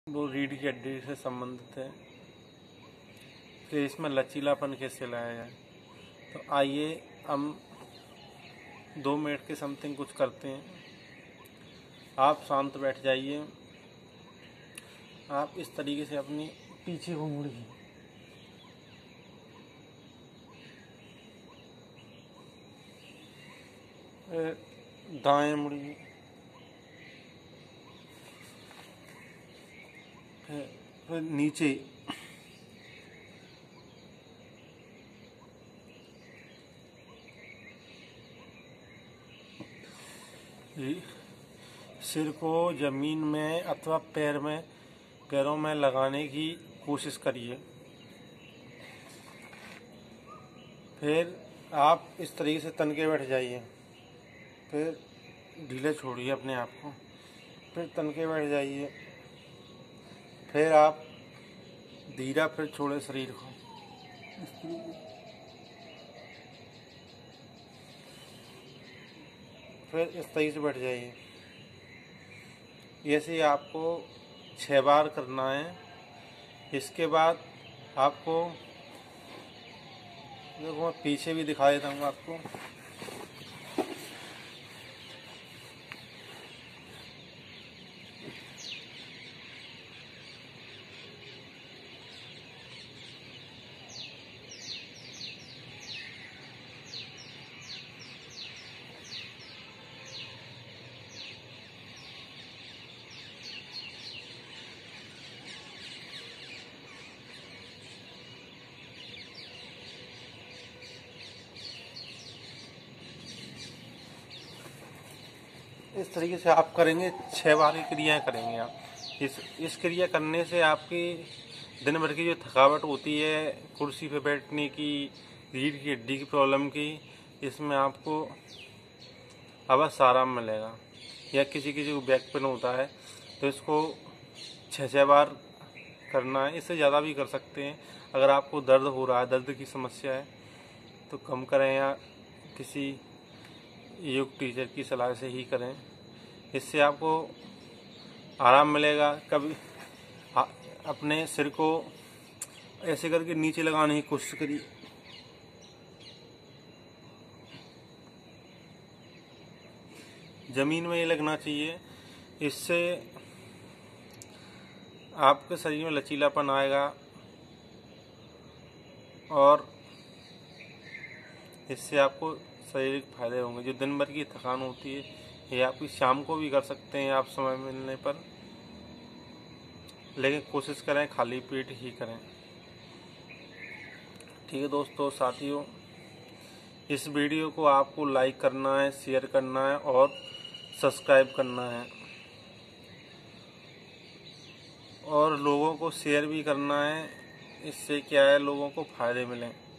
वो रीढ़ की हड्डी से संबंधित है। फिर इसमें लचीलापन कैसे लाया जाए, तो आइए हम 2 मिनट के समथिंग कुछ करते हैं। आप शांत बैठ जाइए। आप इस तरीके से अपनी पीछे को मुड़िए। दाएं मुड़िए। फिर नीचे। सिर को जमीन में अथवा पैरों में लगाने की कोशिश करिए। फिर आप इस तरीके से तन के बैठ जाइए। फिर ढीले छोड़िए अपने आप को। फिर तन के बैठ जाइए। फिर आप धीरा फिर छोड़े शरीर को इस तरीके। फिर इस तरीके से बैठ जाइए। ऐसे ही आपको 6 बार करना है। इसके बाद आपको देखो, मैं पीछे भी दिखा देता हूँ आपको। इस तरीके से आप करेंगे, 6 बार की क्रियाएं करेंगे आप। इस क्रिया करने से आपकी दिन भर की जो थकावट होती है, कुर्सी पे बैठने की, रीढ़ की हड्डी की प्रॉब्लम की, इसमें आपको अवश्य आराम मिलेगा। या किसी किसी को बैक पेन होता है तो इसको 6 बार करना है। इससे ज़्यादा भी कर सकते हैं। अगर आपको दर्द हो रहा है, दर्द की समस्या है, तो कम करें या किसी योग टीचर की सलाह से ही करें। इससे आपको आराम मिलेगा। कभी अपने सिर को ऐसे करके नीचे लगाने की कोशिश करिए। ज़मीन में ये लगना चाहिए। इससे आपके शरीर में लचीलापन आएगा और इससे आपको शारीरिक फायदे होंगे। जो दिन भर की थकान होती है, ये आपकी शाम को भी कर सकते हैं आप समय मिलने पर, लेकिन कोशिश करें खाली पेट ही करें। ठीक है दोस्तों, साथियों, इस वीडियो को आपको लाइक करना है, शेयर करना है और सब्सक्राइब करना है, और लोगों को शेयर भी करना है। इससे क्या है, लोगों को फायदे मिलें।